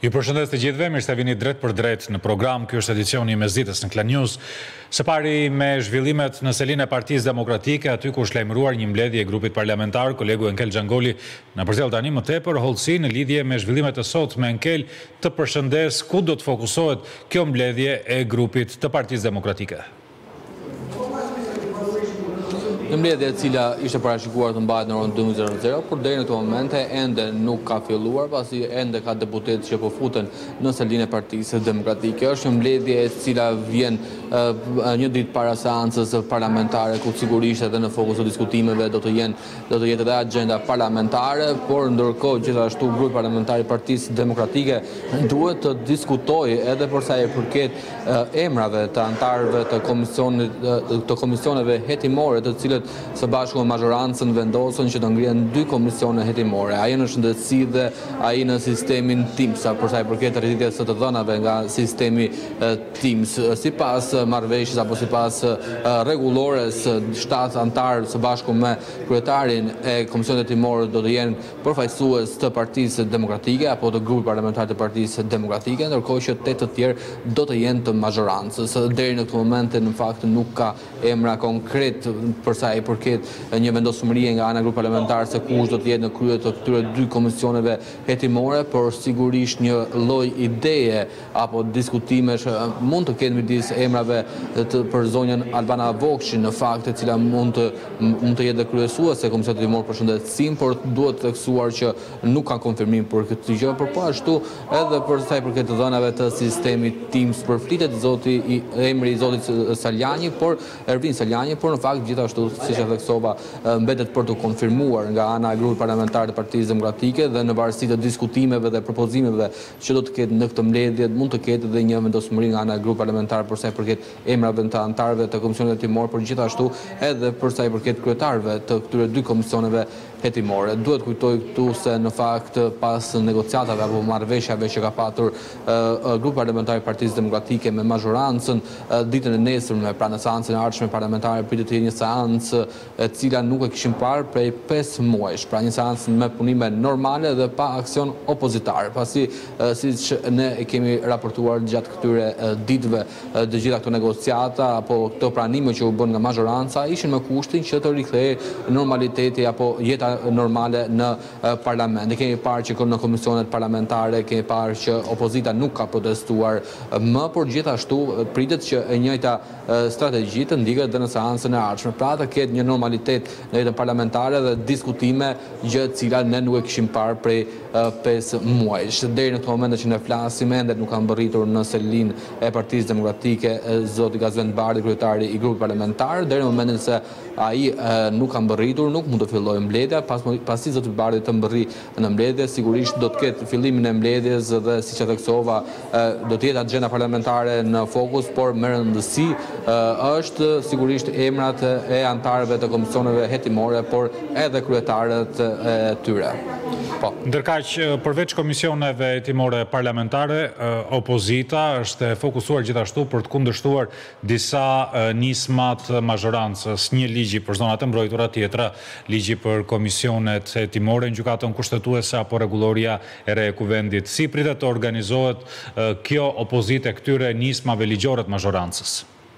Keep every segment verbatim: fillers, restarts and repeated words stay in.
Ju përshëndes të gjithëve, mirë se vini drejt për drejt në program. Ky është edicioni i mesditës në Klan News. Së pari me zhvillimet në selinë e Partisë Demokratike, aty ku është lajmëruar një mbledhje e grupit parlamentar, kolegu Enkel Xhangoli na përzell tani më tepër hollësi në lidhje me zhvillimet e sotme. Enkel, të përshëndes, ku do të fokusohet kjo mbledhje e grupit të Partisë Demokratike? Një mbledhje e cila ishte parashikuar të mbahet në orën dymbëdhjetë, por deri në këtë momente ende nuk ka filluar, pasi ende ka deputetë që po futen në selinë e Partisë Demokratike. Është një mbledhje e cila vjen uh, një ditë para seancës parlamentare, ku sigurisht edhe në fokus të diskutimeve do të jenë do të jetë edhe agenda parlamentare, por ndërkohë gjithashtu grupi parlamentar i Partisë Demokratike duhet të diskutojë edhe për sa i përket uh, emrave të anëtarëve të komisionit uh, të komisioneve hetimore, të cilët së bashku me mazhorancën vendosën që të ngrihen dy komisione hetimore, ai në shëndetësi dhe ai në sistemin Teams, për sa i përket rritjes së të dhënave nga sistemi Teams. Sipas marrëveshjes apo sipas rregullores, shtat antar së bashku me kryetarin e komisionit hetimor do të jenë përfaqësues të Partisë Demokratike apo të grupit parlamentar të Partisë Demokratike, ndërkohë që tetë të tjerë do të jenë të mazhorancës. Deri në këtë moment në fakt nuk ka emra konkret për sa i përket një vendosmërie nga ana grup parlamentar se kush do të jetë në krye të këtyre dy komisioneve hetimore, por sigurisht një lloj ideje apo diskutimesh mund të ketë midis emrave të, për zonjën Albana Vokshi, në fakt e cila mund të mund të jetë kryesuese e komisionit hetimor për shëndetësinë, por duhet të theksuar që nuk ka konfirmim për këtë gjë, por po ashtu edhe për sa i përket të dhënave të sistemit Teams, përflitet zoti i emri i zotit Saljani, por Ervin Saljani, por në fakt gjithashtu siç e theksova, mbetet për të konfirmuar nga ana e grupit parlamentar të Partisë Demokratike, dhe në varësi të diskutimeve dhe propozimeve që do të ketë në këtë mbledhje, mund të ketë edhe një vendosmëri nga ana e grupit parlamentar për sa i përket emrave të anëtarëve të komisionit hetimor, por gjithashtu edhe për sa i përket kryetarëve të këtyre dy komisioneve hetimore. Duhet kujtoj këtu se në fakt pas negociatave apo marrëveshjeve që ka patur uh, grupi parlamentar i Partisë Demokratike me mazhorancën, uh, ditën e nesërme, pra në seancën e ardhshme parlamentare pritet të jetë një seancë e cila nuk e kishim parë prej pesë muajsh, pra një seancë me punime normale dhe pa aksion opozitar, pasi uh, siç ne e kemi raportuar gjatë këtyre uh, ditëve, uh, të gjitha këto negociata apo këto pranime që u bën nga mazhoranca ishin me kushtin që të rikthehej normaliteti apo jeta normale në uh, parlament. E kemi parë që në komisionet parlamentare kemi parë që opozita nuk ka protestuar uh, më, por gjithashtu uh, pritet që e njëjta uh, strategji të ndiqet edhe në seancën e ardhshme. Pra të ketë një normalitet në jetën parlamentare dhe diskutime gjë të cilat ne nuk e kishim parë prej uh, pesë muajsh. Deri në këtë moment që ne flasim ende nuk kanë mbërritur në selinë e Partisë Demokratike zoti Gazvend Bardhi, kryetari i grupit parlamentar, deri në momentin se ai uh, nuk ka mbërritur, nuk mund të fillojë mbledhja. Pas, pasi zoti Bardhi të mbërri në mbledhje, sigurisht do të ketë fillimin e mbledhjes dhe siç e theksova, do të jetë agenda parlamentare në fokus, por me rëndësi është sigurisht emrat e antarëve të komisioneve hetimore, por edhe kryetarët e tyre. Po. Ndërkaq, përveç komisioneve hetimore parlamentare, opozita është fokusuar gjithashtu për të kundërshtuar disa nismat mazhorancës, një ligji për zonat e mbrojtura, tjetra ligji për komisionet hetimore në gjykatën kushtetuese apo rregulloria e re e kuvendit. Si pritet të organizohet kjo opozitë e këtyre nismave ligjore të mazhorancës?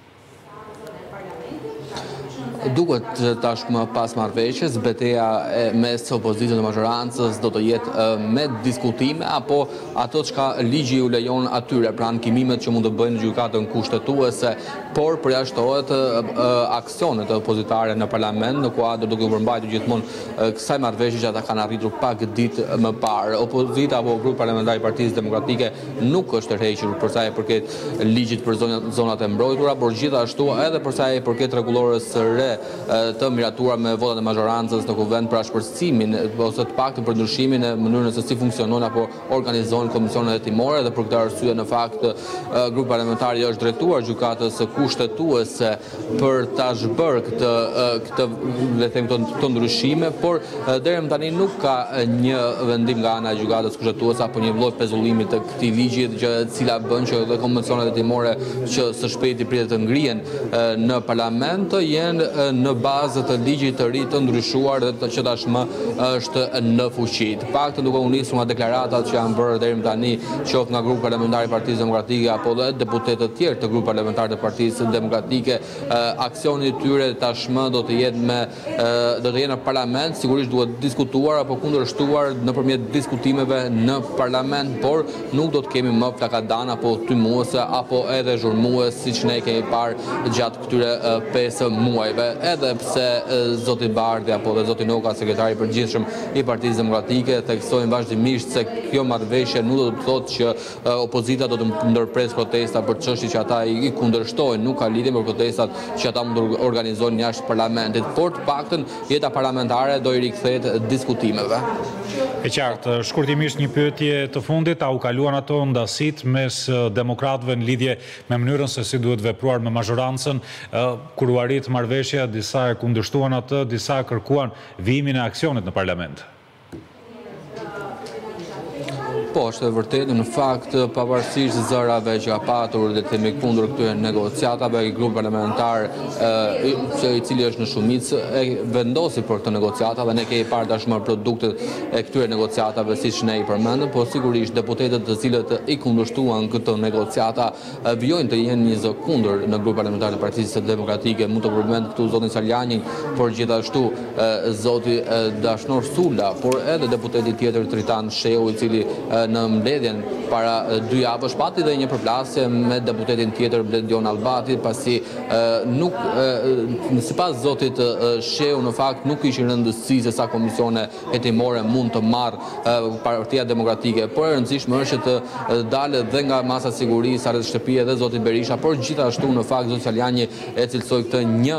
Duket tashmë pas marrëveshjes, betejë mes opozitës dhe mazhorancës do të jetë me diskutime apo ato çka ligji u lejon atyre, pra ankimimet që mund të bëjnë gjykatën kushtetuese, por përjashtohet aksionet opozitare në parlament, në kuadër duke u përmbajtur gjithmonë kësaj marrëveshje që ata kanë arritur pak ditë më parë. Opozita apo grupi parlamentar i Partisë Demokratike nuk është tërhequr për sa i përket ligjit për zonat e mbrojtura, por gjithashtu edhe për sa i përket rregullores së re të miratuar me votat e mazhorancës në kuvend për ashpërsimin ose të paktën për ndryshimin e mënyrën se si funksionojnë apo organizohen komisionet hetimore, dhe për këtë arsye në fakt grupi parlamentar është drejtuar gjykatës kushtetuese për ta zhbërë këtë këtë le të them këto ndryshime, por deri më tani nuk ka një vendim nga ana e gjykatës kushtetuese apo një lloj pezullimi të këtij ligji, gjë e cila bën që edhe komisionet hetimore që së shpejti pritet të ngrihen në parlament jenë në bazë të ligjit të ri të ndryshuar dhe që tashmë është në fuqi. Të paktën duke u nisur nga deklaratat që janë bërë deri më tani, qoftë nga grupi parlamentar i Partisë Demokratike apo dhe deputetë të tjerë të grupit parlamentar të Partisë Demokratike, aksioni i tyre tashmë do të jetë me do të jetë në parlament, sigurisht duhet diskutuar apo kundërshtuar nëpërmjet diskutimeve në parlament, por nuk do të kemi më flakadan apo tymuese apo edhe zhurmues siç ne kemi parë gjatë këtyre pesë muajve, edhe pse zoti Bardhi apo dhe zoti Noka, sekretari i përgjithshëm i Partisë Demokratike, theksojnë vazhdimisht se kjo marrëveshje nuk do të thotë që opozita do të ndërpres protesta për çështje që ata i kundërshtojnë, nuk ka lidhje me protestat që ata mund të organizojnë jashtë parlamentit, por të paktën jeta parlamentare do i rikthehet diskutimeve. E qartë, shkurtimisht një pyetje të fundit, a u kaluan ato ndasit mes demokratëve në lidhje me mënyrën se si duhet vepruar me mazhorancën, kur u arrit marrëveshja, disa e kundërshtuan atë, disa kërkuan vijimin e aksionit në parlament? Po, është e vërtetë, në fakt, pavarësisht zërave që ka patur dhe themi kundër këtyre negociatave, i grup parlamentar që i cili është në shumicë e vendosi për këtë negociata dhe ne kemi parë tashmë produktet e këtyre negociatave siç ne i përmendëm, po sigurisht deputetët të cilët i kundërshtuan këtë negociata vijojnë të jenë një zë kundër në grup parlamentar të Partisë Demokratike, mund të përmend këtu zotin Saljanin, por gjithashtu zoti Dashnor Sula, por edhe deputeti tjetër Tritan Shehu, i cili në mbledhjen para dy javësh pati dhe një përplasje me deputetin tjetër Blendion Albati, pasi nuk sipas zotit Shehu në fakt nuk ishin rëndësi se sa komisione hetimore mund të marrë Partia Demokratike, por e rëndësishme është të dalë dhe nga masa sigurisë rreth shtëpia dhe zoti Berisha, por gjithashtu në fakt zoti Saljani e cilësoi këtë një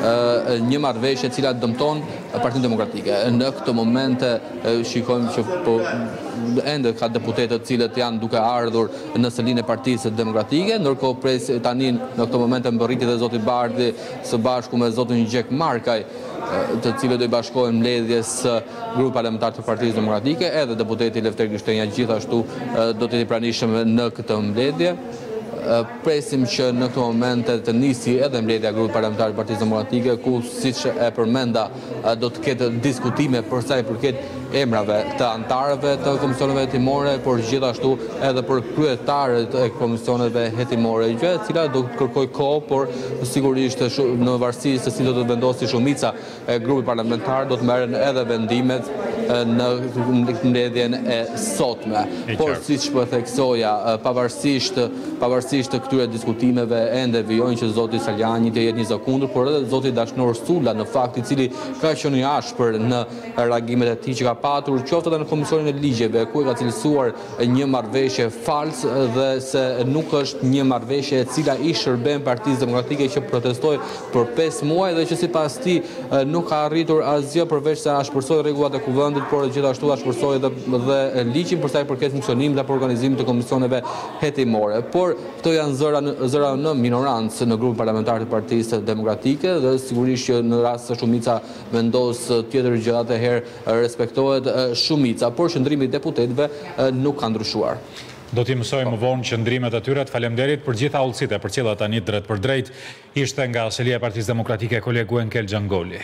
një marrëveshje e cila dëmton Partinë Demokratike. Në këtë moment shikojmë që po ende ka deputetë të cilët janë duke ardhur në selinë e Partisë Demokratike, ndërkohë pres tani në këtë moment mbërriti dhe zoti Bardhi së bashku me zotin Gjek Markaj, të cilët do i bashkohen mbledhjes grupi parlamentar të Partisë Demokratike, edhe deputeti Lefter Gishtenja gjithashtu do të jetë i pranishëm në këtë mbledhje. Presim që në këtë moment të nisi edhe mbledhja grupit parlamentar të Partisë Demokratike, ku siç e përmenda do të ketë diskutime për sa i përket emrave të antarëve të komisioneve hetimore, por gjithashtu edhe për kryetarët e komisioneve hetimore, gjë e cila do të kërkoj kohë, por sigurisht në varësi se si do të vendosi shumica e grupit parlamentar, do të merren edhe vendimet në mbledhjen e sotme. Por siç po theksoja, pavarësisht pavarësisht të këtyre diskutimeve, ende vijojnë që zoti Saljani të jetë një zë kundër, por edhe zoti Dashnor Sula, në fakt, i cili ka qenë i ashpër në reagimet e tij që ka patur, qoftë edhe në komisionin e ligjeve, ku e ka cilësuar një marrëveshje fals dhe se nuk është një marrëveshje e cila i shërben Partisë Demokratike që protestoi për pesë muaj dhe që sipas tij nuk ka arritur asgjë përveç se ashpërsoi rregullat e kuvendit, por gjithashtu ashpërsoi edhe dhe ligjin për sa i përket funksionimit dhe organizimit të komisioneve hetimore. Por këto janë zëra zëra në minorancë në grupin parlamentar të Partisë Demokratike dhe sigurisht që në rast se shumica vendos tjetër gjë, atëherë respektohet shumica, por qëndrimi i deputetëve nuk ka ndryshuar. Do t'i mësojmë më vonë qëndrimet e tyre. Faleminderit për gjitha udhësitë e përcjella tani drejt për drejt. Ishte nga selia e Partisë Demokratike kolegu Enkel Xhangoli.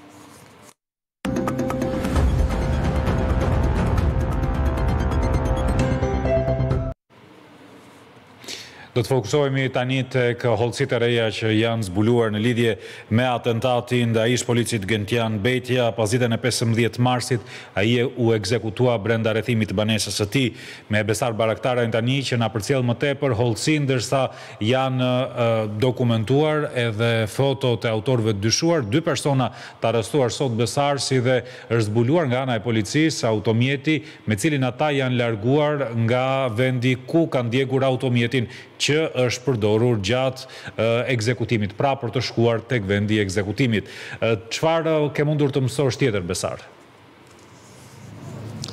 Do të fokusohemi tani tek hollësitë e reja që janë zbuluar në lidhje me atentatin ndaj ish policit Gentian Betja. Pas ditën e pesëmbëdhjetë marsit, ai u ekzekutua brenda rrethimit të banesës së tij. Me Besar Baraktaraj tani që na përcjell më tepër hollësinë, ndërsa janë uh, dokumentuar edhe fotot e autorëve të dyshuar, dy persona të arrestuar sot Besar, si dhe është zbuluar nga ana e policisë automjeti me cilin ata janë larguar nga vendi ku kanë ndjekur automjetin që është përdorur gjatë uh, ekzekutimit, pra për të shkuar tek vendi i ekzekutimit. Uh, Çfarë ke mundur të mësosh tjetër, Besar?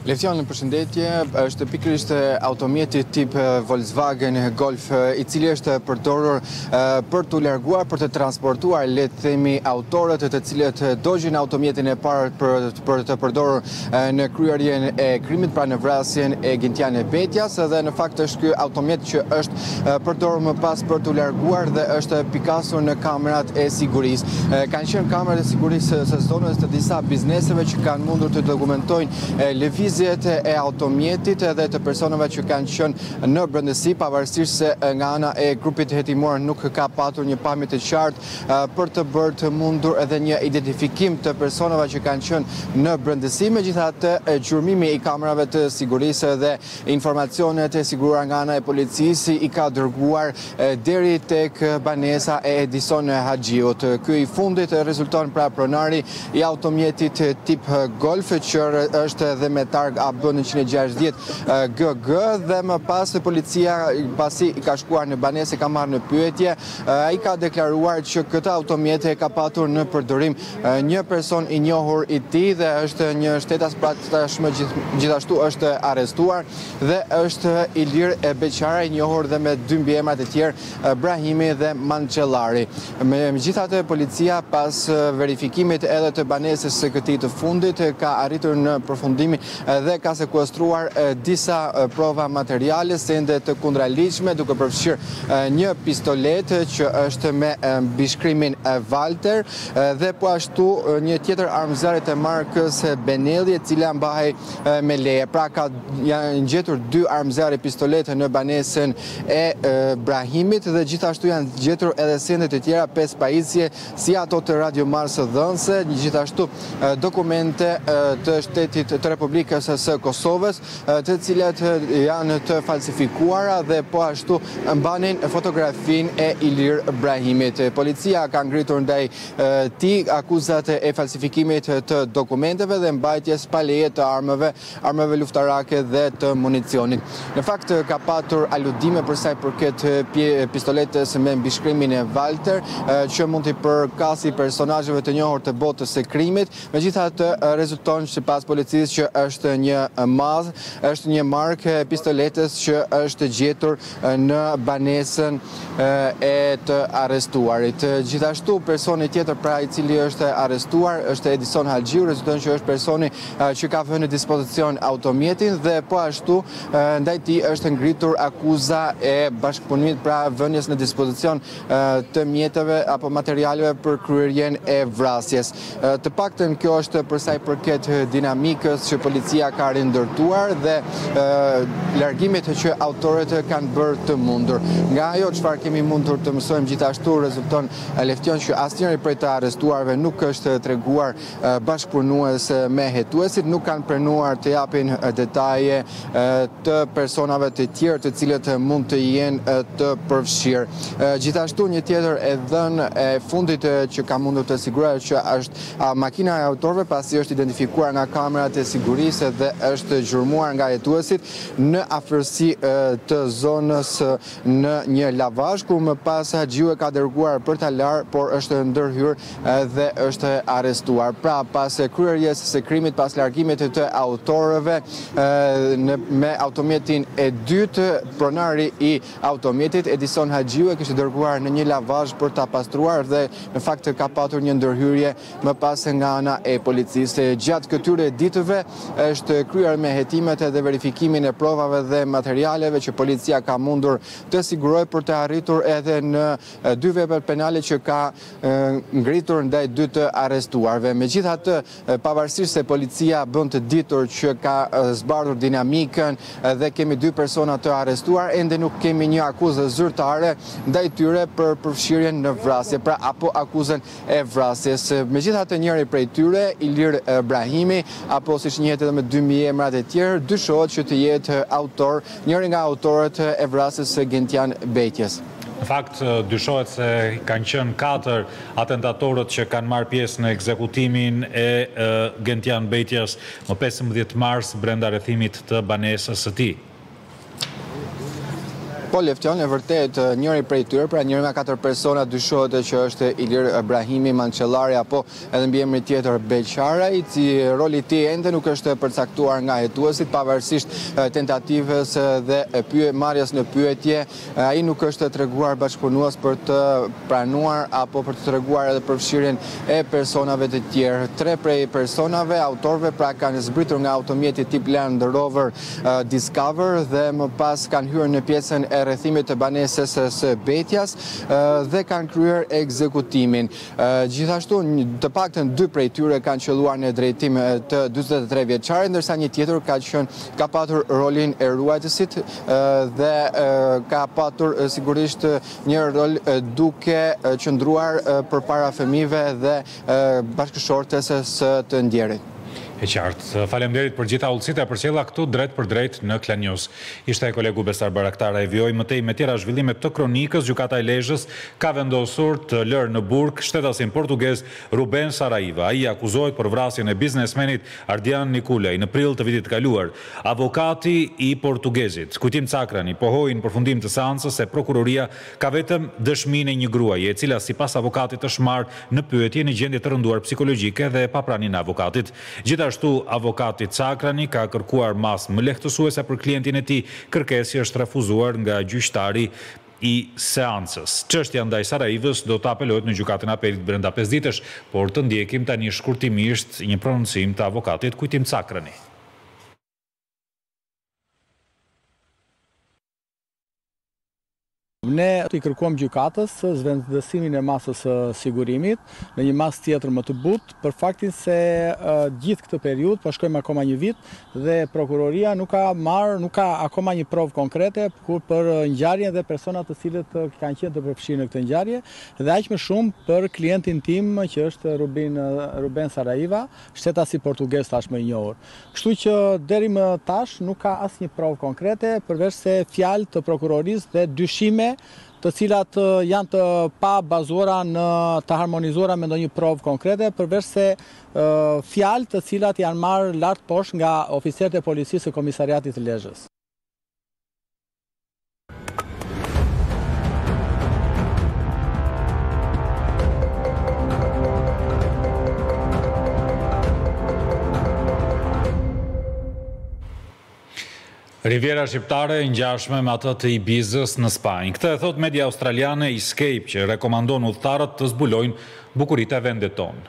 Leftion, në përshëndetje, është pikërisht automjeti tip Volkswagen Golf, i cili është përdorur për të larguar, për të transportuar, le të themi, autorët të cilët dogjin automjetin e parë për, për të përdorur në kryerjen e krimit, pra në vrasjen e Gentian Betjas, dhe në fakt është ky automjet që është përdorur më pas për të larguar dhe është pikasur në kamerat e sigurisë. Kanë qenë kamerat e sigurisë së zonës të disa bizneseve që kanë mundur të dokumentojnë lëvizjet e automjetit dhe të personave që kanë qenë në brendësi, pavarësisht se nga ana e grupit hetimor nuk ka patur një pamje të qartë për të bërë të mundur edhe një identifikim të personave që kanë qenë në brendësi. Megjithatë, gjurmimi i kamerave të sigurisë dhe informacionet e siguruara nga ana e policisë i ka dërguar deri tek banesa e Edison Haxhiut. Ky i fundit rezulton pra pronari i automjetit tip Golf, që është dhe me targ A B njëqind e gjashtëdhjetë G G, dhe më pas policia, pasi i ka shkuar në banesë, ka marrë në pyetje, ai ka deklaruar që këtë automjet e ka patur në përdorim një person i njohur i tij dhe është një shtetas, pra tashmë gjithashtu është arrestuar dhe është Ilir Beqara, i njohur dhe me dy mbiemrat e tjerë, Brahimi dhe Mançellari. Megjithatë, policia pas verifikimit edhe të banesës së këtij të fundit ka arritur në përfundimin dhe ka sekuestruar disa prova materiale, sende të kundraligjshme, duke përfshirë një pistolet që është me mbishkrimin Walter dhe po ashtu një tjetër armëzare të markës Benelli, e cila mbahej me leje. Pra ka janë gjetur dy armëzare pistolete në banesën e Brahimit dhe gjithashtu janë gjetur edhe sende të tjera, pesë pajisje, si ato të radiomarrësë dhënëse, gjithashtu dokumente të shtetit të Republikës së Kosovës, të cilat janë të falsifikuara dhe po ashtu mbanin fotografinë e Ilir Brahimit. Policia ka ngritur ndaj tij akuzat e falsifikimit të dokumenteve dhe mbajtjes pa leje të armëve, armëve luftarake dhe të municionit. Në fakt ka patur aludime për sa i përket pistoletës me mbishkrimin e Walter, që mund të përkasi personazheve të njohur të botës së krimit. Megjithatë, rezulton sipas policisë që është një madh, është një markë e pistoletës që është gjetur në banesën e të arrestuarit. Gjithashtu, personi tjetër pra i cili është arrestuar është Edison Haxhiu, rezulton që është personi që ka vënë në dispozicion automjetin dhe po ashtu ndaj tij është ngritur akuza e bashkëpunimit, pra vënies në dispozicion të mjeteve apo materialeve për kryerjen e vrasjes. Të paktën kjo është për sa i përket dinamikës që policia ka rindërtuar dhe largimit që autorët kanë bërë të mundur. Nga ajo çfarë kemi mundur të mësojmë gjithashtu, rezulton Leftion që asnjëri prej të arrestuarve nuk është treguar bashkëpunues me hetuesit, nuk kanë pranuar të japin detaje të personave të tjerë të cilët mund të jenë të përfshirë. Gjithashtu një tjetër e dhënë e fundit që ka mundur të sigurohet që është makina e autorëve, pasi është identifikuar nga kamerat e sigurisë dhe është gjurmuar nga hetuesit në afërsi të zonës në një lavazh, ku më pas Haxhiu e ka dërguar për ta larë, por është ndërhyr dhe është arrestuar. Pra, pas kryerjes së krimit, pas largimit të autorëve me automjetin e dytë, pronari i automjetit Edison Haxhiu e kishte dërguar në një lavazh për ta pastruar dhe në fakt ka patur një ndërhyrje më pas nga ana e policisë. Gjatë këtyre ditëve është kryer me hetimet dhe verifikimin e provave dhe materialeve që policia ka mundur të sigurojë për të arritur edhe në dy vepra penale që ka ngritur ndaj dy të arrestuarve. Megjithatë, pavarësisht se policia bën të ditur që ka zbardhur dinamikën dhe kemi dy persona të arrestuar, ende nuk kemi një akuzë zyrtare ndaj tyre për përfshirjen në vrasje, pra apo akuzën e vrasjes. Megjithatë, njëri prej tyre, Ilir Brahimi, apo siç njihet edhe me dy mbiemrat e tjerë, dyshohet që të jetë autor, njëri nga autorët e vrasjes së Gentian Betjes. Në fakt, dyshohet se kanë qenë katër atentatorët që kanë marrë pjesë në ekzekutimin e Gentian Betjes më pesëmbëdhjetë mars brenda rrethimit të banesës së tij. Po Leftion, e vërtet njëri prej tyre, pra njëri nga katër persona dyshohet që është Ilir Brahimi Mançellari apo edhe mbiemri tjetër Beqara, i cili roli i tij ende nuk është përcaktuar nga hetuesit, pavarësisht tentativës dhe marrjes në pyetje. Ai nuk është treguar bashkëpunues për të pranuar apo për të treguar edhe përfshirjen e personave të tjerë. Tre prej personave, autorëve, pra kanë zbritur nga automjeti tip Land Rover Discover dhe më pas kanë hyrë në pjesën e rrethimit të banesës së Betjas dhe kanë kryer ekzekutimin. Gjithashtu, të paktën dy prej tyre kanë qelluar në drejtim të dyzet e tre vjeçarit, ndërsa një tjetër ka qenë ka patur rolin e ruajtësit dhe ka patur sigurisht një rol duke qëndruar përpara fëmijëve dhe bashkëshortes së të ndjerit. E qartë. Faleminderit për gjitha udhësitë e përcjella këtu drejt për drejt në Klan News. Ishte e kolegu Besar Baraktara. E vjoj mëtej me tjera zhvillime të kronikës. Gjykata e Lezhës ka vendosur të lërë në burg shtetasin portugez Ruben Saraiva. Ai akuzohet për vrasjen e biznesmenit Ardian Nikulej në prill të vitit kaluar. Avokati i portugezit, Kujtim Cakrani, pohoi në përfundim të seancës se prokuroria ka vetëm dëshminë e një gruaje, e cila sipas avokatit është marrë në pyetje në gjendje të rënduar psikologjike dhe pa praninë e avokatit. Gjithashtu, avokati Cakrani ka kërkuar masë më lehtësuese për klientin e tij, kërkesi është refuzuar nga gjyqtari i seancës. Çështja ndaj Saraivës do të apelohet në gjykatën e apelit brenda pesë ditësh, por të ndjekim tani shkurtimisht një prononcim të avokatit Kujtim Cakrani. Ne i kërkuam gjykatës zvendësimin e masës së sigurimit në një masë tjetër më të butë, për faktin se uh, gjithë këtë periudhë, po shkojmë akoma një vit, dhe prokuroria nuk ka marrë, nuk ka akoma një provë konkrete për ngjarjen dhe personat të cilët kanë qenë të përfshirë në këtë ngjarje, dhe aq më shumë për klientin tim që është Ruben, Ruben Saraiva, shtetasi portugez tashmë i njohur. Kështu që deri më tash nuk ka asnjë provë konkrete përveç se fjalë të prokurorisë dhe dyshime të cilat janë të pa bazuara në të harmonizuara me ndonjë provë konkrete, përveç se uh, fjalë të cilat janë marrë lart poshtë nga oficerët e policisë së komisariatit të Lezhës. Riviera shqiptare ngjashme me atë të Ibizës në Spanjë. Këtë e thot media australiane Escape, që rekomandon udhëtarët të zbulojnë bukuritë e vendit tonë.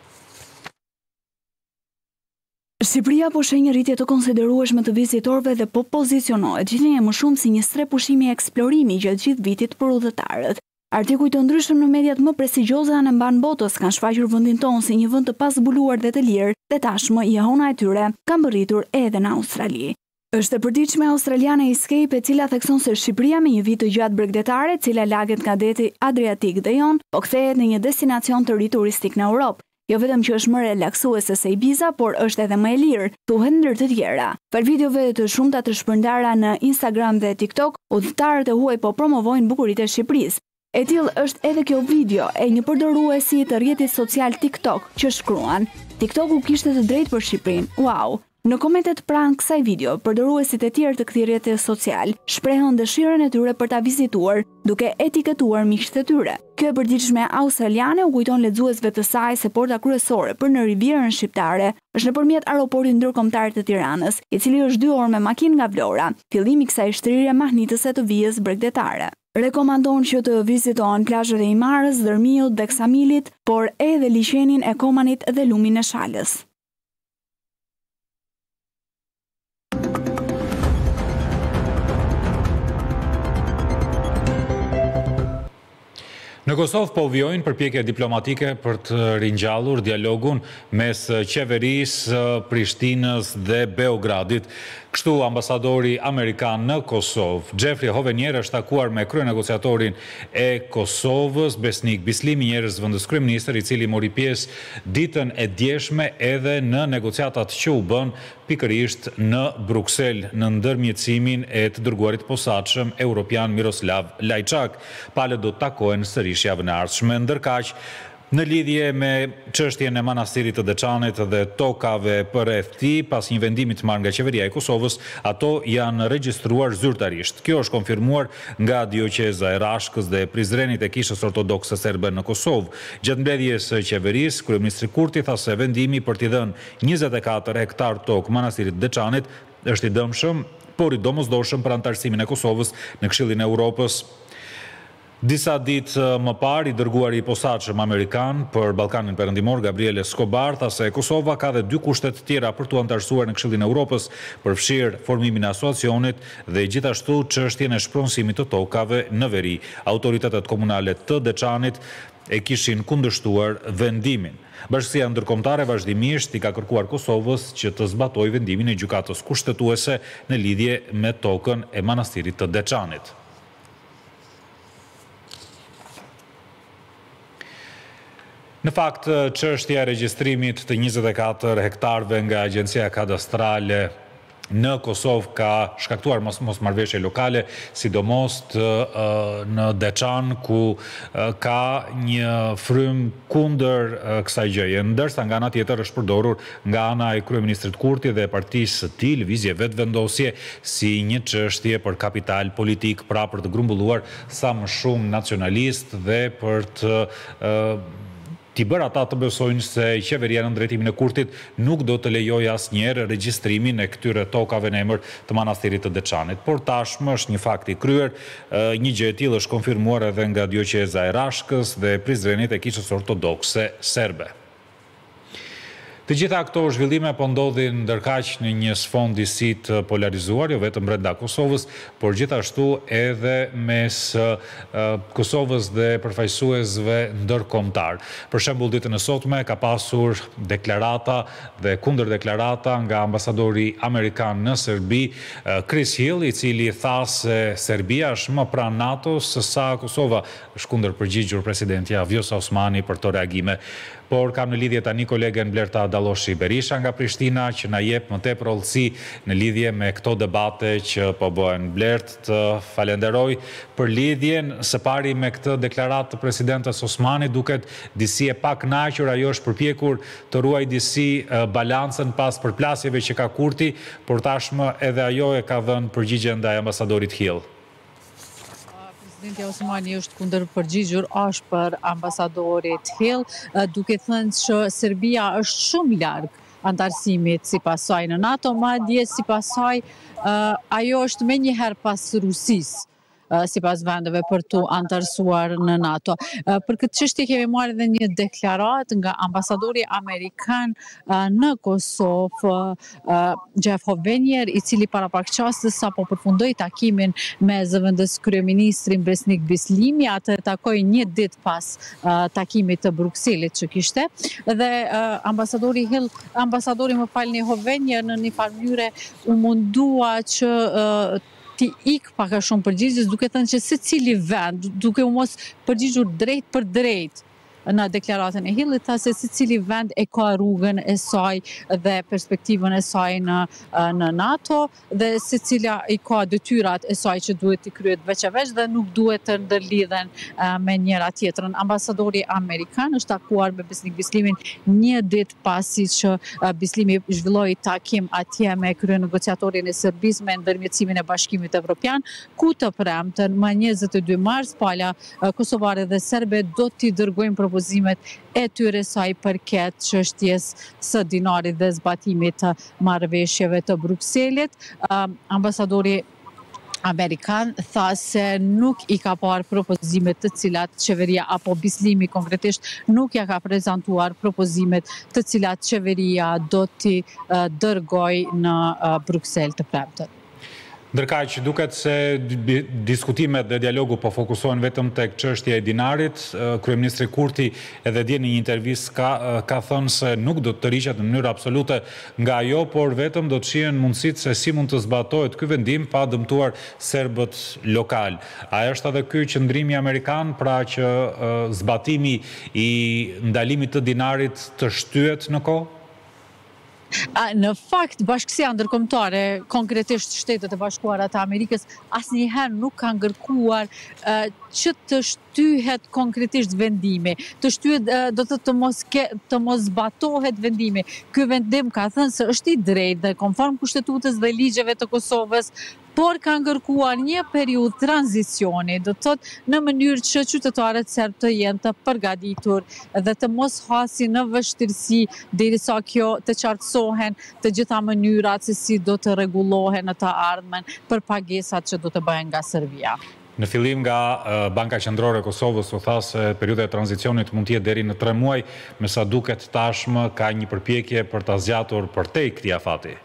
Shqipëria po shenjë rritje të konsiderueshme të vizitorëve dhe po pozicionohet gjithnjë më shumë si një strep pushimi e eksplorimi gjatë gjithë vitit për udhëtarët. Artikuj të ndryshëm në mediat më prestigjioze anë mban botës kanë shfaqur vendin tonë si një vend të pazbuluar dhe të lirë, dhe tashmë jehona e tyre kanë bërritur edhe në Australi. Është e përditshme australiane Escape, e cila thekson se Shqipëria me një vit të gjatë bregdetare, e cila laget nga deti Adriatik dhe jon, po kthehet në një destinacion të ri turistik në Europë. Jo vetëm që është më relaksuese se Ibiza, por është edhe më e lirë, thuhen ndër të tjera. Për videove të shumta të shpërndara në Instagram dhe TikTok, udhëtarët e huaj po promovojnë bukuritë e Shqipërisë. E tillë është edhe kjo video e një përdoruesi të rrjetit social TikTok që shkruan: TikToku kishte të drejtë për Shqipërinë. Wow! Në komentet pranë kësaj video, përdoruesit e tjerë të këtij rrjeti social shprehën dëshirën e tyre për ta vizituar, duke etiketuar miqtë e tyre. Kjo e përditshme australiane u kujton lexuesve të saj se porta kryesore për në Rivierën shqiptare është nëpërmjet aeroportit ndërkombëtar të Tiranës, i cili është dy orë me makinë nga Vlora, fillimi i kësaj shtrirje mahnitëse të vijës bregdetare. Rekomandon që të vizitohen plazhet e Imarës, Dërmiut dhe Ksamilit, por edhe liçenin e Komanit dhe lumin e Shalës. Në Kosovë po vjojnë përpjekje diplomatike për të ringjallur dialogun mes qeverisë, Prishtinës dhe Beogradit. Kështu ambasadori amerikan në Kosovë, Jeffrey Hovenier, është takuar me kryenegociatorin e Kosovës, Besnik Bislimi, njerëz vendës kryeministër, i cili mori pjesë ditën e djeshme edhe në negociatat që u bën pikërisht në Bruksel në ndërmjetësimin e të dërguarit posaçëm europian Miroslav Lajçak. Palët do të takohen sërish javën e ardhshme. Ndërkaq, Në lidhje me çështjen e manastirit të Deçanit dhe tokave përreth tij, pas një vendimi të marrë nga qeveria e Kosovës, ato janë regjistruar zyrtarisht. Kjo është konfirmuar nga dioqeza e Rashkës dhe Prizrenit e Kishës Ortodokse Serbe në Kosovë. Gjatë mbledhjes së qeverisë, kryeministri Kurti tha se vendimi për t'i dhënë njëzet e katër hektar tokë manastirit Deçanit është i dëmshëm, por i domosdoshëm për antarësimin e Kosovës në Këshillin e Europës. Disa ditë më parë, i dërguari i posaçëm amerikan për Ballkanin Perëndimor, Gabriel Escobar, tha se Kosova ka dhe dy kushtet tjera për t'u antarësuar në Këshillin e Europës, përfshirë formimin e asociacionit dhe gjithashtu çështjen e shpronësimit të tokave në veri. Autoritetet komunale të Deçanit e kishin kundërshtuar vendimin. Bashkësia ndërkombëtare vazhdimisht i ka kërkuar Kosovës që të zbatojë vendimin e gjykatës kushtetuese në lidhje me tokën e manastirit të Deçanit. Në fakt, çështja e regjistrimit të njëzet e katër hektarëve nga Agjencia Kadastrale në Kosovë ka shkaktuar mosmarrëveshje lokale, sidomos në Deçan, ku ka një frym kundër kësaj gjëje, ndërsa nga ana tjetër është përdorur nga ana e kryeministrit Kurti dhe e partisë së tij lëvizje vetëvendosje si një çështje për kapital politik, pra për të grumbulluar sa më shumë nacionalist dhe për të t'i bërë ata të besojnë se qeveria në drejtimin e Kurtit nuk do të lejojë asnjëherë regjistrimin e këtyre tokave në emër të manastirit të Deçanit. Por tashmë është një fakt i kryer, një gjë e tillë është konfirmuar edhe nga dioqeza e Rashkës dhe Prizrenit e Kishës Ortodokse Serbe. Të gjitha këto zhvillime po ndodhin ndërkaq në një sfondësi të polarizuar, jo vetëm brenda Kosovës, por gjithashtu edhe mes Kosovës dhe përfaqësuesve ndërkombëtar. Për shembull, ditën e sotme ka pasur deklarata dhe kundërdeklarata nga ambasadori amerikan në Serbi, Chris Hill, i cili tha se Serbia është më pranë NATO-s se sa Kosova, është kundërpërgjigjur presidenti Vjosa Osmani për to reagime. Por kam në lidhje tani kolegen Blerta Dalloshi Berisha nga Prishtina që na jep më tepër hollësi në lidhje me këto debate që po bëhen. Blert, të falenderoj për lidhjen. Së pari me këtë deklaratë të presidentes Osmani duket disi e pak kënaqur, ajo është përpjekur të ruaj disi balancën pas përplasjeve që ka Kurti, por tashmë edhe ajo e ka dhënë përgjigje ndaj ambasadorit Hill. Presidenti Osmani është kundërpërgjigjur as për ambasadorit Hill, duke thënë që Serbia është shumë larg antarësimit sipas saj në NATO, madje sipas saj ajo është menjëherë pas Rusisë, sipas vendeve për tu antarësuar në NATO. Për këtë çështje kemi marrë edhe një deklaratë nga ambasadori amerikan në Kosovë, Jeff Hovenier, i cili para pak çastës sapo përfundoi takimin me zëvendës kryeministrin Besnik Bislimi, atë takoi një ditë pas takimit të Brukselit që kishte, dhe ambasadori Hill, ambasadori më falni Hovenier në një farë mënyre u mundua që ti ik pak a shumë përgjigjes, duke thënë që secili vend, duke u mos përgjigjur drejt për drejt në deklaratën e Hillit, tha se secili vend e ka rrugën e saj dhe perspektivën e saj në, në NATO, dhe secila i ka detyrat e saj që duhet të kryet veç e veç dhe nuk duhet të ndërlidhen me njëra tjetrën. Ambasadori amerikan është takuar me Besnik Bislimin një ditë pasi që Bislimi zhvilloi takim atje me kryenegociatorin e Serbisë me ndërmjetësimin e Bashkimit Evropian, ku të premten më njëzet e dy mars pala kosovare dhe serbe do t'i dërgojnë propozimet e tyre sa i përket çështjes së dinarit dhe zbatimit të marrëveshjeve të Brukselit. Ambasadori amerikan tha se nuk i ka parë propozimet të cilat qeveria apo Bislimi konkretisht nuk ja ka prezantuar propozimet të cilat qeveria do t'i dërgojë në Bruksel të premten. Ndërkaq, duket se diskutimet dhe dialogu po fokusohen vetëm tek çështja e dinarit. Kryeministri Kurti edhe dje në një intervistë ka, ka thënë se nuk do të tërhiqet në mënyrë absolute nga ajo, por vetëm do të shihen mundësitë se si mund të zbatohet ky vendim pa dëmtuar serbët lokal. A është edhe ky qëndrimi amerikan, pra që zbatimi i ndalimit të dinarit të shtyhet në kohë? Në fakt, bashkësia ndërkombëtare, konkretisht Shtetet e Bashkuara të Amerikës, asnjëherë nuk ka kërkuar që të shtyhet konkretisht vendimi, të shtyhet do të të mos ke, të mos zbatohet vendimi. Ky vendim ka thënë se është i drejtë dhe konform kushtetutës dhe ligjeve të Kosovës, por kanë kërkuar një periudhë tranzicioni, do të thotë në mënyrë që qytetarët serb të jenë të përgatitur dhe të mos hasin në vështirësi derisa kjo të qartësohen të gjitha mënyrat se si do të rregullohen në të ardhmen për pagesat që do të bëhen nga Serbia. Në fillim nga Banka Qendrore e Kosovës u tha se periudha e tranzicionit mund të jetë deri në tre muaj, me sa duket tashmë ka një përpjekje për ta zgjatur përtej këtij afati.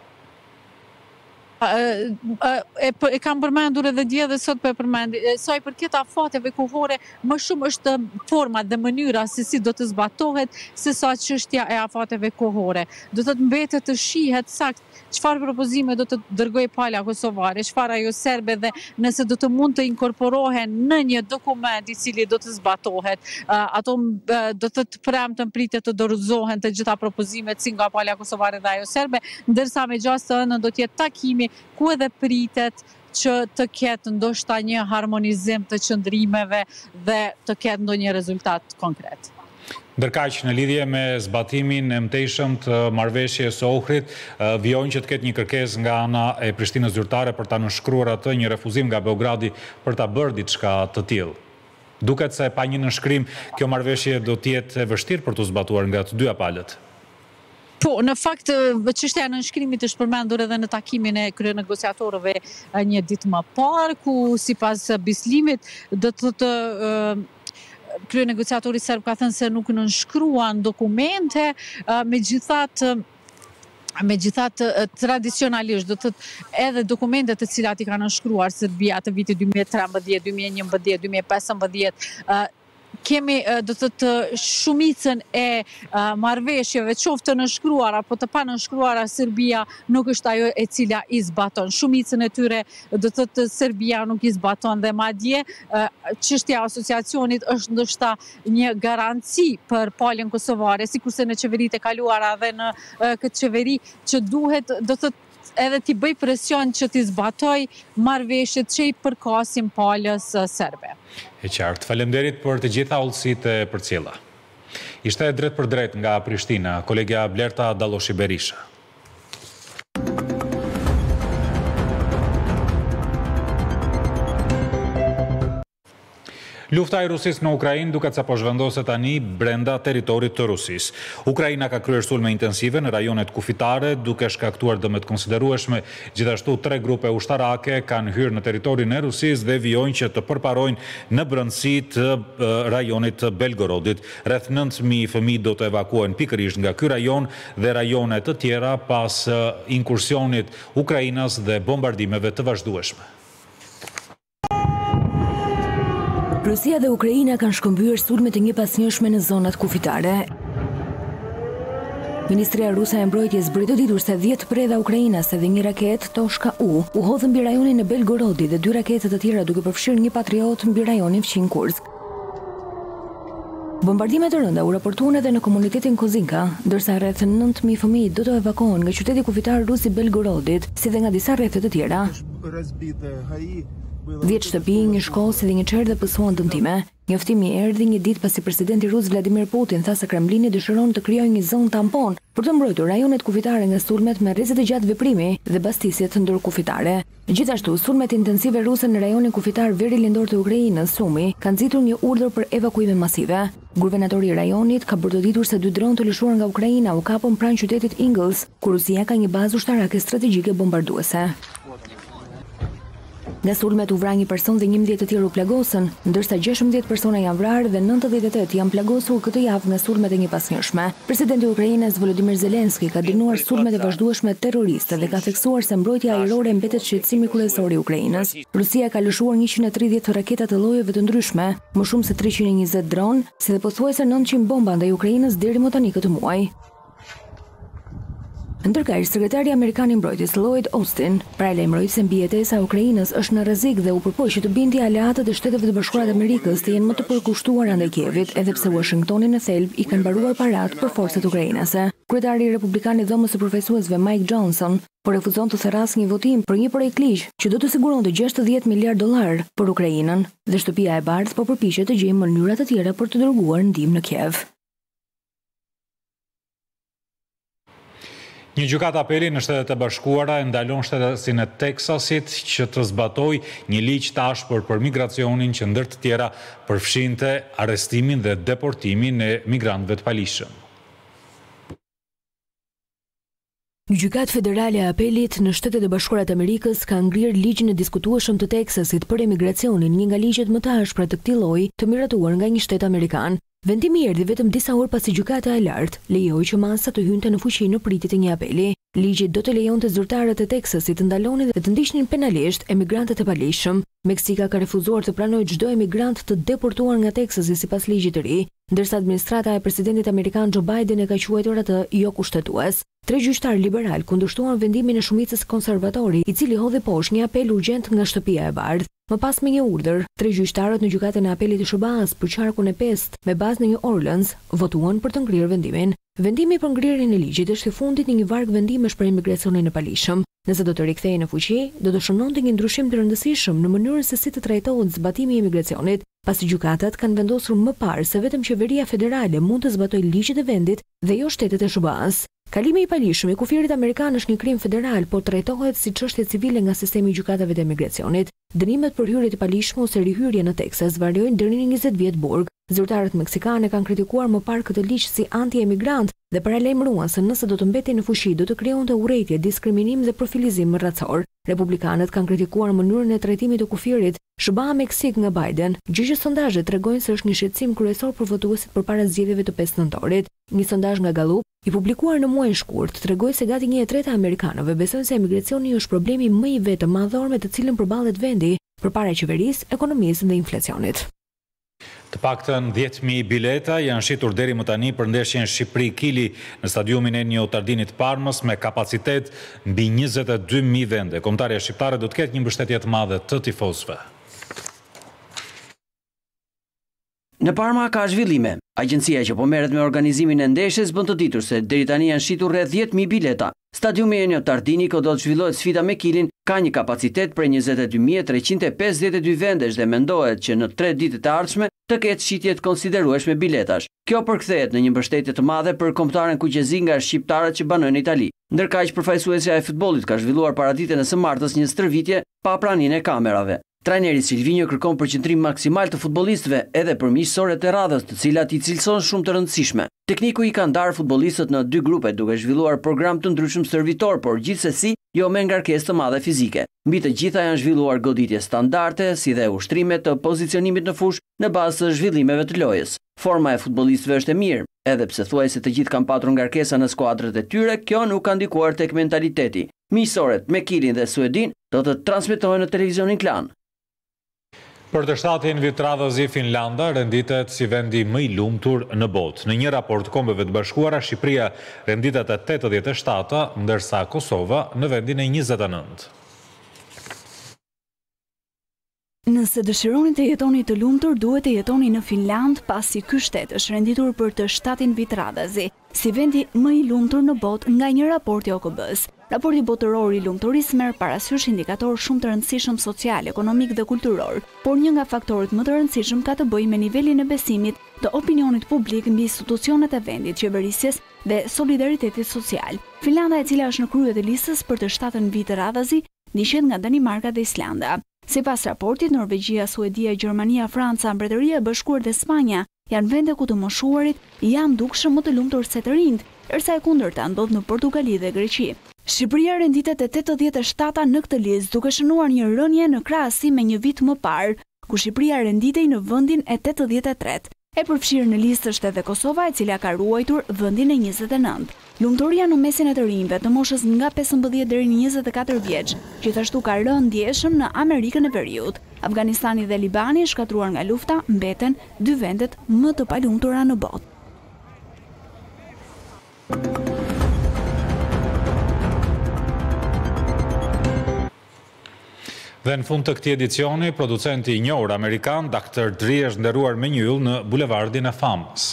E kam përmendur edhe dje dhe sot për përmendi, sa i përket afateve kohore, më shumë është forma dhe mënyra se si do të zbatohet, se sa çështja e afateve kohore. Do të mbetet të shihet sakt çfarë propozime do të dërgoj pala kosovare, çfarë ajo serbe dhe nëse do të mund të inkorporohen në një dokument i cili do të zbatohet. Ato do të të premtën pritet të dorëzohen të gjitha propozimet si nga pala kosovare dhe ajo serbe, ndërsa me gjastë të ënën do të jetë takimi ku edhe pritet që të ketë ndoshta një harmonizim të qëndrimeve dhe të ketë ndonjë rezultat konkret. Ndërkaq, në lidhje me zbatimin e mëtejshëm të marrëveshjes së Ohrit, vijojnë që të ketë një kërkesë nga ana e Prishtinës zyrtare për ta nënshkruar atë një refuzim nga Beogradi për ta bërë diçka të tillë. Duket se pa një nënshkrim, kjo marrëveshje do të jetë e vështirë për të zbatuar nga të dyja palët. Po, në fakt, çështja e nënshkrimit është përmendur edhe në takimin e kryenegociatorëve një ditë më parë, ku sipas bislimit do të thotë kryenegociatori serb ka thënë se nuk nënshkruan dokumente, megjithatë Megjithatë, tradicionalisht, do të thotë edhe dokumentet të cilat i kanë nënshkruar Serbia të vitit dy mijë e trembëdhjetë, dy mijë e njëmbëdhjetë, dy mijë e pesëmbëdhjetë, kemi do të të shumicën e marrëveshjeve, qoftë të nënshkruara apo të pa nënshkruara, Serbia nuk është ajo e cila i zbaton. Shumicën e tyre do të të Serbia nuk i zbaton dhe madje çështja e asociacionit është ndoshta një garanci për palën kosovare, sikurse në qeveritë e kaluara dhe në këtë qeveri që duhet do të edhe t'i bëj presion që t'i zbatoj marrëveshjet që i përkasin palës serbe. E qartë, faleminderit për të gjitha ullësitë e përcjella. Ishte drejt për drejt nga Prishtina, kolegja Blerta Dalloshi Berisha. Lufta e Rusisë në Ukrainë duket se po zhvendoset tani brenda territorit të Rusisë. Ukraina ka kryer sulme intensive në rajonet kufitare, duke shkaktuar dëme të konsiderueshme. Gjithashtu tre grupe ushtarake kanë hyrë në territorin e Rusisë dhe vijojnë që të përparojnë në brendësi të rajonit të Belgorodit. Rreth nëntë mijë fëmijë do të evakuohen pikërisht nga ky rajon dhe rajone të tjera pas inkursionit Ukrainas dhe bombardimeve të vazhdueshme. Rusia dhe Ukraina kanë shkëmbyer sulme të njëpasnjëshme në zonat kufitare. Ministria ruse e mbrojtjes bëri të ditur se dhjetë predha ukrainase dhe një raketë Toshka U u hodhën mbi rajonin e Belgorodit dhe dy rakete të tjera duke përfshirë një patriot mbi rajonin fqin Kursk. Bombardimet të rënda u raportuan edhe në komunitetin Kozinka, ndërsa rreth nëntë mijë fëmijë do të evakuohen nga qyteti kufitar rus i Belgorodit, si dhe nga disa rrethe të tjera. dhjetë shtëpi, një shkollë si dhe një çerdhe pësuan dëmtime. Njoftimi erdhi një ditë pasi presidenti rus Vladimir Putin tha se Kremlini dëshiron të krijojë një zonë tampon për të mbrojtur rajonet kufitare nga sulmet me rrezik të gjatë veprimi dhe bastisje të ndërkufitare. Gjithashtu, sulmet intensive ruse në rajonin kufitar veri lindor të Ukrainës, Sumi, kanë nxitur një urdhër për evakuime masive. Guvernatori i rajonit ka bërë të ditur se dy dronë të lëshuar nga Ukraina u kapën pranë qytetit Ingles, ku Rusia ka një bazë ushtarake strategjike bombarduese. Nga sulmet u vra një person dhe njëmbëdhjetë të tjerë u plagosën, ndërsa gjashtëmbëdhjetë persona janë vrarë dhe nëntëdhjetë e tetë janë plagosur këtë javë nga sulmet e njëpasnjëshme. Presidenti i Ukrainës Volodymyr Zelensky ka dënuar sulmet e vazhdueshme terroriste dhe ka theksuar se mbrojtja ajrore mbetet shqetësimi kryesor i Ukrainës. Rusia ka lëshuar njëqind e tridhjetë raketa të llojeve të ndryshme, më shumë se treqind e njëzet dronë, si dhe pothuajse nëntëqind bomba ndaj Ukrainës deri më tani këtë muaj. Ndërkësh, sekretari amerikan i mbrojtjes Lloyd Austin paralajmëroi se mbijetesa e Ukrainës është në rrezik dhe u përpoq që të bindë aleatët e Shteteve të Bashkuara të Amerikës të jenë më të përkushtuara ndaj Kievit, edhe pse Washingtoni në thelb i kanë mbaruar parat për forcat ukrainase. Kryetari republikan i Dhomës së Përfaqësuesve Mike Johnson po refuzon të therrasë një votim për një projekt ligj që do të siguronte gjashtëdhjetë miliardë dollar për Ukrainën, dhe Shtëpia e Bardhë po përpiqet të gjejë mënyra të tjera për të dërguar ndihmë në Kiev. Një gjykat apeli në Shtetet e Bashkuara e ndalon shtetasin e Teksasit që të zbatoj një ligj të ashpër për migracionin që ndër të tjera përfshinte arrestimin dhe deportimin e migrantëve të palishëm. Një gjykat federale e apelit në Shtetet e Bashkuara të Amerikës ka ngrirë ligjin e diskutueshëm të Teksasit për emigracionin, një nga ligjet më të ashpra të këtij lloji të miratuar nga një shtet amerikan. Vendimi erdhi vetëm disa orë pasi gjykata e lartë lejoi që masa të hynte në fuqi në pritje të një apeli. Ligji do të lejonte zyrtarët e Teksasit të ndalonin dhe të ndiqnin penalisht emigrantët e palishëm. Meksika ka refuzuar të pranojë çdo emigrant të deportuar nga Teksasi sipas ligjit të ri, ndërsa administrata e presidentit amerikan Joe Biden e ka quajtur atë jo kushtetues. Tre gjyqtarë liberal kundërshtuan vendimin e shumicës konservatori, i cili hodhi poshtë një apel urgjent nga Shtëpia e Bardhë. Më pas me një urdhër, tre gjyqtarët në gjykatën e apelit të S B A-s për qarkun e pestë me bazë në New Orleans votuan për të ngrirë vendimin. Vendimi për ngrirjen e ligjit është i fundit në një varg vendimesh për imigracionin e palishëm. Nëse do të rikthehej në fuqi, do të shënonte një ndryshim të rëndësishëm në mënyrën se si të trajtohet zbatimi i imigracionit, pasi gjykatat kanë vendosur më parë se vetëm qeveria federale mund të zbatojë ligjet e vendit dhe jo shtetet e S B A-s. Kalimi i palishëm i kufirit amerikan është një krim federal, por trajtohet si çështje civile nga sistemi i gjykatave të imigracionit. Dënimet për hyrje të palishme ose rihyrje në Teksas variojnë deri në njëzet vjet burg. Zyrtarët meksikane kanë kritikuar më parë këtë ligj si anti-emigrant dhe paralajmëruan se nëse do të mbetej në fuqi do të krijonte urrëtie, diskriminim dhe profilizim racor. Republikanët kanë kritikuar mënyrën e trajtimit të kufirit S B A Meksik nga Biden, gjë që sondazhet tregojnë se është një shqetësim kryesor për votuesit përpara zgjedhjeve të pesë nëntorit. Një sondazh nga Gallup i publikuar në muajin shkurt tregoi se gati një e tretë e amerikanëve besojnë se emigracioni është problemi më i vetëm madhor me të cilën përballet vendi përpara qeverisë, ekonomisë dhe inflacionit. Të paktën dhjetë mijë bileta janë shitur deri më tani për ndeshjen Shqipëri-Kili në stadiumin Enio Tardinit Parmës me kapacitet mbi njëzet e dy mijë vende. Kombëtarja shqiptare do të ketë një mbështetje të madhe të tifozëve. Në Parma ka zhvillime. Agjencia që po merret me organizimin e ndeshjes bën të ditur se deri tani janë shitur rreth dhjetë mijë bileta. Stadiumi Enio Tardini, ku do të zhvillohet sfida me Kilin, ka një kapacitet për njëzet e dy mijë treqind e pesëdhjetë e dy vendesh dhe mendohet që në tre ditët e ardhshme të ketë shitje të konsiderueshme biletash. Kjo përkthehet në një mbështetje të madhe për kombëtaren kuqezi nga shqiptarët që banojnë në Itali. Ndërkaq, përfaqësuesja e futbollit ka zhvilluar paraditën e së martës një stërvitje pa praninë e kamerave. Trajneri Silvinho kërkon përqendrim maksimal të futbollistëve edhe për miqësoret e radhës, të cilat i cilëson shumë të rëndësishme. Tekniku i ka ndarë futbollistët në dy grupe duke zhvilluar program të ndryshëm servitor, por gjithsesi jo me ngarkesë të madhe fizike. Mbi të gjitha janë zhvilluar goditje standarde, si dhe ushtrime të pozicionimit në fushë në bazë të zhvillimeve të lojës. Forma e futbollistëve është e mirë, edhe pse thuajse të gjithë kanë patur ngarkesa në skuadrat e tyre, kjo nuk ka ndikuar tek mentaliteti. Miqësoret me Kilin dhe Suedin do të transmetohen në televizionin Klan. Për të shtatin vit radhëzi, Finlanda renditet si vendi më i lumtur në botë. Në një raport të Kombeve të Bashkuara, Shqipëria renditet e tetëdhjetë e shtatë, ndërsa Kosova në vendin e njëzet e nëntë. Nëse dëshironi të jetoni të lumtur, duhet të jetoni në Finland, pasi ky shtet është renditur për të shtatin vit radhëzi si vendi më i lumtur në botë nga një raport i O K B-s. Raporti botëror i lumturisë merr parasysh indikator shumë të rëndësishëm social, ekonomik dhe kulturor, por një nga faktorët më të rëndësishëm ka të bëjë me nivelin e besimit të opinionit publik mbi institucionet e vendit, qeverisjes dhe solidaritetit social. Finlanda, e cila është në krye të listës për të shtatën vit radhëzi, ndiqet nga Danimarka dhe Islanda. Sipas raportit, Norvegjia, Suedia, Gjermania, Franca, Mbretëria e Bashkuar dhe Spanja janë vende ku të moshuarit janë dukshëm më të lumtur se të rinjt, ndërsa e kundërta ndodh në Portugali dhe Greqi. Shqipëria renditet e tetëdhjetë e shtata në këtë listë, duke shënuar një rënje në krahasim me një vit më parë, ku Shqipëria renditej në vendin e tetëdhjetë e tretë. E përfshirë në listë është edhe Kosova, e cila ka ruajtur vendin e njëzet e nëntë. Lumturia në mesin e të rinjve të moshës nga pesëmbëdhjetë deri në njëzet e katër vjeç, gjithashtu ka rënë ndjeshëm në Amerikën e Veriut. Afganistani dhe Libani, shkatruar nga lufta, mbeten dy vendet më të palumtura në botë. Dhe në fund të këtij edicioni, producenti i njohur amerikan doktor Dre është nderuar me një yll në bulevardin e famës.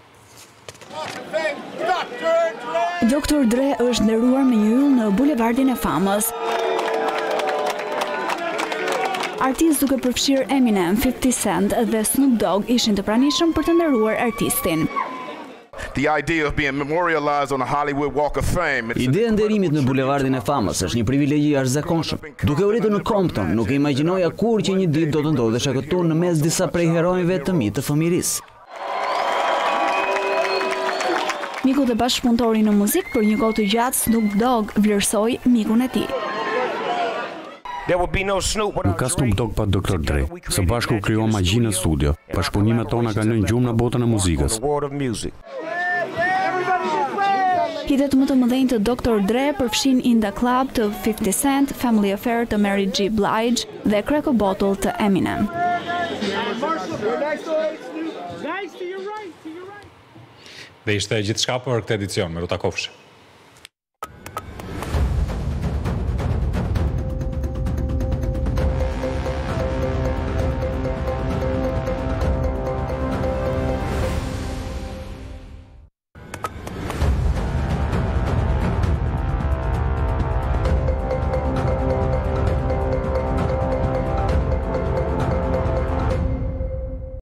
doktor Dre është nderuar me një yll në bulevardin e famës. Artist duke përfshirë Eminem, fifty Cent dhe Snoop Dogg ishin të pranishëm për të nderuar artistin. The idea of being memorialized on the Hollywood Walk of Fame. Ideja e nderimit në bulevardin e famës është një privilegji i jashtëzakonshëm. Duke u rritur në Compton, nuk e imagjinoja kur që një ditë do të ndodhesha këtu në mes disa prej herojve të mi të fëmirisë. Miku dhe bashkëpunëtori në muzikë për një kohë të gjatë, Snoop Dogg vlerësoi mikun e tij. Nuk ka Snoop Dogg pa doktor Dre. Së bashku krijuam magji në studio. Bashkëpunimet tona kanë lënë gjumë në botën e muzikës. Hitet më të mëdhenj të doktor Dre përfshin In the Club të fifty Cent, Family Affair të Mary J. Blige dhe Crack a Bottle të Eminem. Dhe ishte gjithçka për këtë edicion, me Ruta Kofshi.